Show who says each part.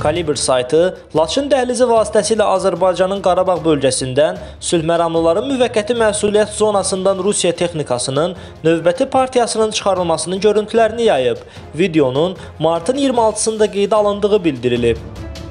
Speaker 1: Kalibr saytı Laçın dəhlizi vasitəsilə Azərbaycanın Qarabağ bölgəsindən sülhməramlıların müvəqqəti məsuliyyət zonasından Rusiya texnikasının növbəti partiyasının çıxarılmasının görüntülərini yayıb. Videonun martın 26-sında qeydə alındığı bildirilib.